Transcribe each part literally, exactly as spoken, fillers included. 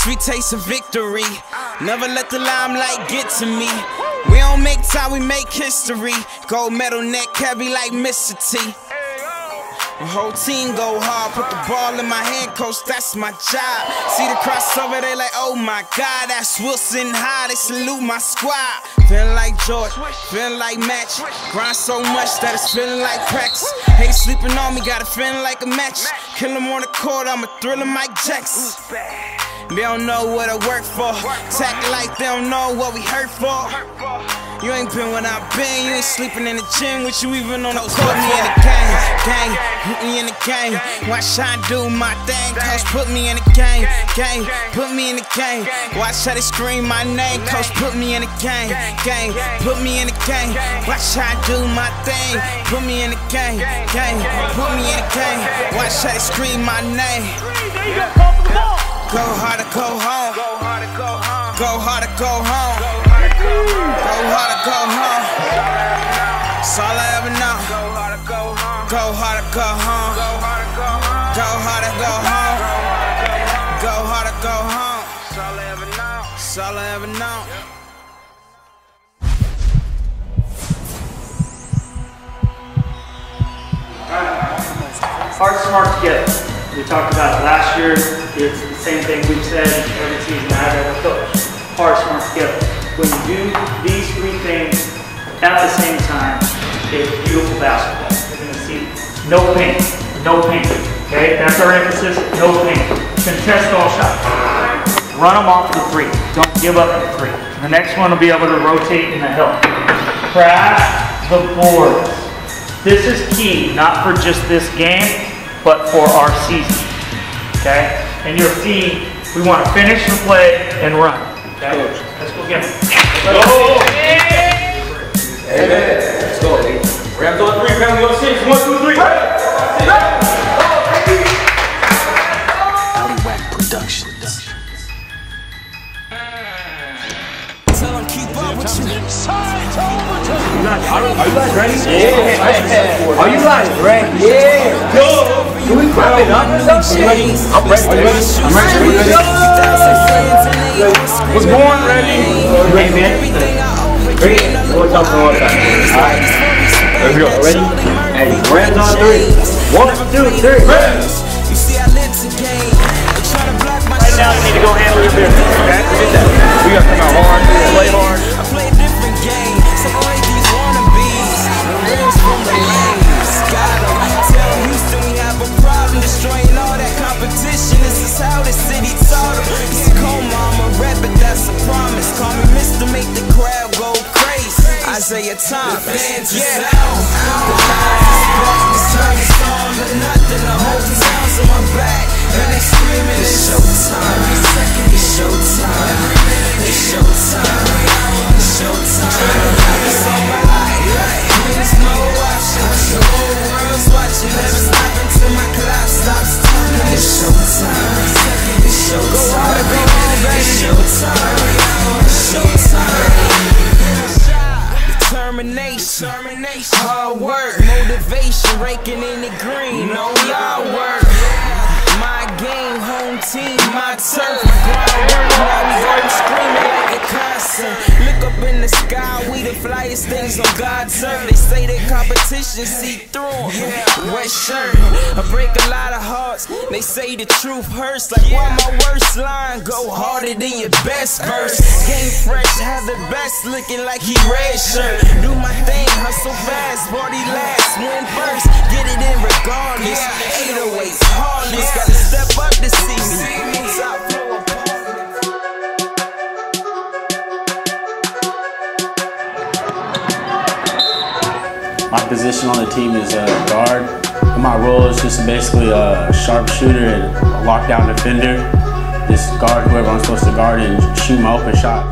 sweet taste of victory. Never let the limelight get to me. We don't make time, we make history. Gold medal neck heavy like Mister T. The whole team go hard, put the ball in my hand, coach, that's my job. See the crossover, they like, oh my God, that's Wilson High, they salute my squad. Feeling like George, feeling like match. Grind so much that it's feeling like practice. Hate sleeping on me, got a feeling like a match. Kill him on the court, I'm a thriller Mike Jackson. They don't know what I work for. Tack like they don't know what we hurt for. You ain't been when I've been, you ain't sleeping in the gym with you even on the court. Put me in the game, gang, put me in the game. Watch how I do my thing, coach, put me in the game, gang, put me in the game. Watch how they scream my name, coach, put me in the game, gang, put me in the game. Watch how I do my thing, put me in the game, gang, put me in the game. Watch how they scream my name. Go hard or go home, go hard or go home, go hard or go home. Go hard or go home. That's all I ever know. Go hard or go home. Go hard or go home. Go hard or go home. Go hard or go home. That's all I ever know. That's all I ever know. Hard, smart, together. We talked about it last year. It's the same thing we've said every season I've ever coached. Hard, smart, together. When you do these three things at the same time, it's beautiful basketball. You're going to see no pain, no pain. Okay, that's our emphasis. No pain. Contest all shots. Run them off the three. Don't give up the three. The next one will be able to rotate in the hill. Crash the boards. This is key, not for just this game, but for our season. Okay, and you'll see we want to finish the play and run. Okay, let's go get it. Let's go! Amen. Let's go. Rams on three, family on six. One, two, three. Alleywack Productions. Tell them keep up with you. Are you guys ready? Yeah. Are you guys ready? Yeah. Go. Can we clap it up or something? I'm ready. I'm ready. Was born ready. Ready, man? Ready? What's up for all that? Alright. Let's go. Ready? Hey, Rams on three. One, two, three. Rams! You see, I live to game. Right now, you need to go handle your business. Okay? We gotta come out hard, play hard. I play a different game. Separate these wannabes. The reals from the lanes. Got them. Tell Houston we have a problem. Destroying all that competition. This is how the city taught them. It's a coma, I'm a rep, but that's a promise. Call me Mister Make the crowd go crazy. Isaiah Thomas. Yeah. The lies is back. This time it's all or nothing. The whole town's on my back. And they screaming, it's showtime. It's showtime. It's showtime. It's showtime. It's on my life. There's no option. The whole world's watching. Never stop until my clock stops talking. It's showtime. It's showtime. It's showtime. It's showtime. Determination, hard work, motivation, raking in the green. No y'all work. My game, home team, my turf. Grind work, now we go screaming like a concert. Look up in the sky, we the flyest things on God's earth. They say that competition see through them. Wet shirt, I break a lot of hearts. They say the truth hurts. Like why my worst line go harder than your best verse. Game fresh, have the best, looking like he red shirt. Do my thing, hustle fast, party last, win first. Get it in regardless. eight oh eights, heartless. Gotta step up to see me. Top floor. My position on the team is a guard. And my role is just basically a sharpshooter and a lockdown defender. Just guard whoever I'm supposed to guard and shoot my open shot.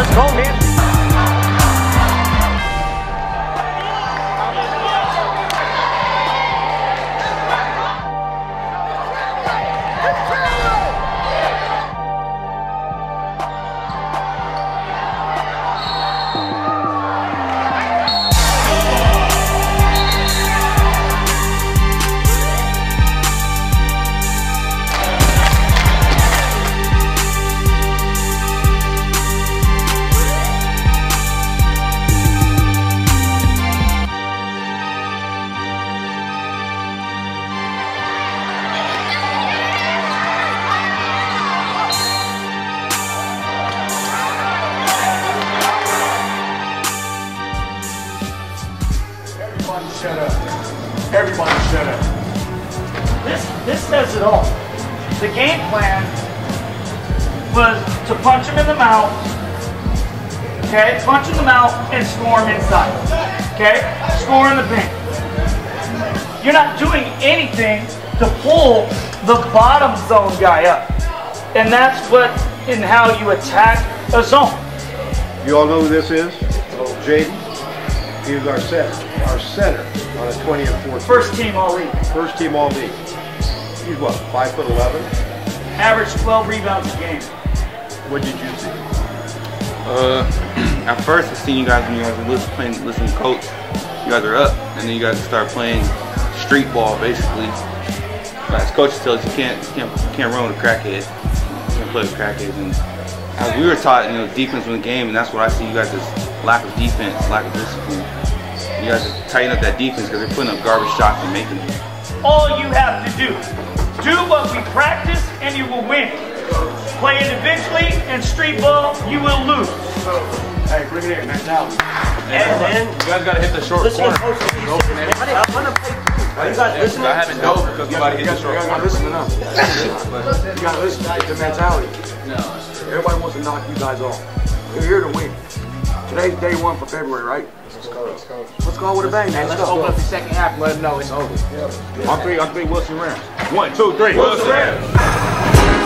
Let's go, man. Shut up. Everybody shut up. This, this says it all. The game plan was to punch him in the mouth, okay? Punch in the mouth and score him inside, okay? Score in the paint. You're not doing anything to pull the bottom zone guy up. And that's what, and how you attack a zone. You all know who this is? Jaden. He was our center. Our center on a twenty and fourteen. First team all league. First team all league. He's what, five foot eleven? Average twelve rebounds a game. What did you see? Uh, at first I seen you guys when you guys were listening, playing, listening to coach. You guys are up, and then you guys start playing street ball basically. But as coach tells you, you can't, you can't, you can't run with a crackhead. You can't play with crackheads. And as we were taught, you know, defense win the game, and that's what I see you guys as lack of defense, lack of discipline. You guys are tighten up that defense because they're putting up garbage shots and making them. All you have to do, do what we practice and you will win. Play individually and street ball, you will lose. Hey, bring it in, mentality. And then You guys got to hit the short listen, corner. coach, I want to play. Are you guys listening? I haven't dove because somebody hit the short You corner. gotta listen to them. You gotta listen to the mentality. Everybody wants to knock you guys off. You're here to win. Today's day one for February, right? Let's go, let's go. Let's go with a bang, man. Let's Let's open go. up the second half and let them know it's over. On three, on three, Wilson Rams. One, two, three. Wilson Rams.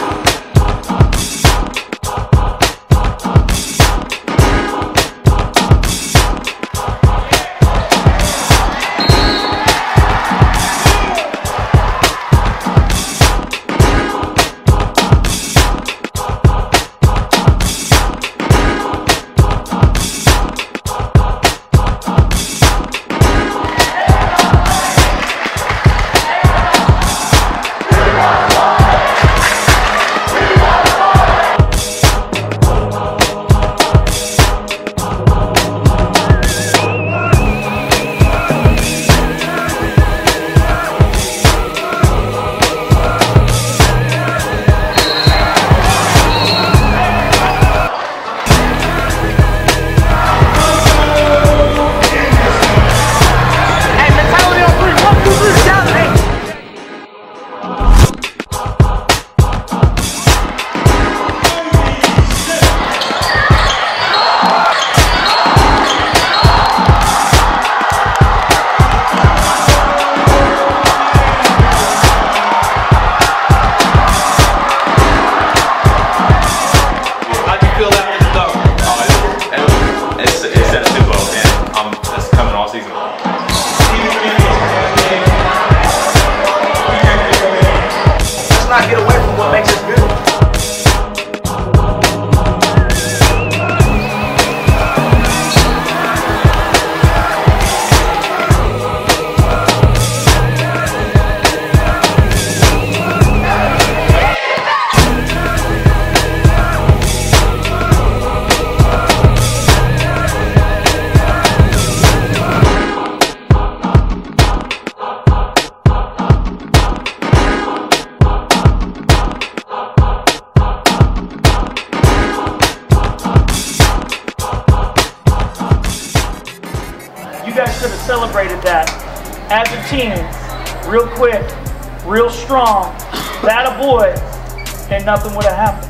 Could have celebrated that as a team, real quick, real strong, that a boy, and nothing would have happened.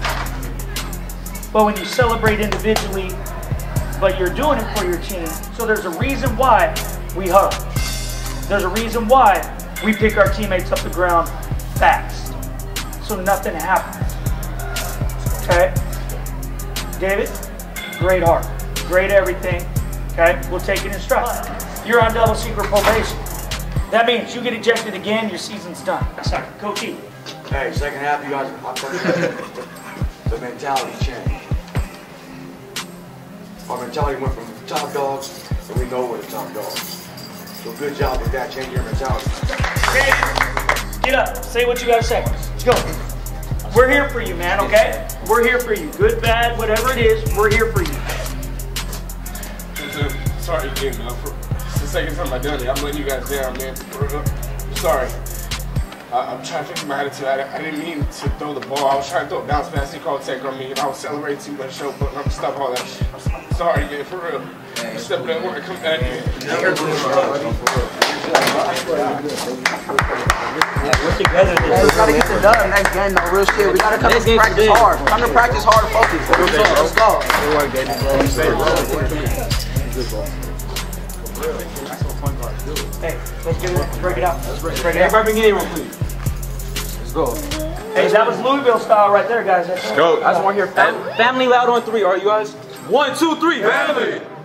But when you celebrate individually, but you're doing it for your team, so there's a reason why we hug. There's a reason why we pick our teammates up the ground fast, so nothing happens. Okay, David? great heart, great everything. Okay, we'll take it in stride. You're on double secret probation. That means you get ejected again, your season's done. Sorry, Coach E. Hey, second half, you guys, I'll tell you that the mentality changed. Our mentality went from top dogs, and we know we're the top dogs. So good job with that, changing your mentality. Okay, get up, say what you gotta say. Let's go. We're here for you, man, okay? We're here for you. Good, bad, whatever it is, we're here for you. Sorry again, man. For, it's the second time I've done it. I'm letting you guys down, man. I'm sorry. I, I'm trying to fix my attitude. I, I didn't mean to throw the ball. I was trying to throw a bounce pass. He called tech on me, and I was celebrating too much. Show, but I'm stop all that shit. I'm, I'm sorry, man. For real. I'm stepping in work. Come back here. We're together. Hey, we gotta get the dub next game, though. Real shit. We gotta come to practice hard. Come to practice hard and focus. Let's go. Hey, let's get it. Let's break it out. Let's break it out. Everybody bring anyone, please. Let's go. Hey, that was Louisville style right there, guys. Let's go. I just want to hear family. Family loud on three. All right, you guys? One, two, three. Family.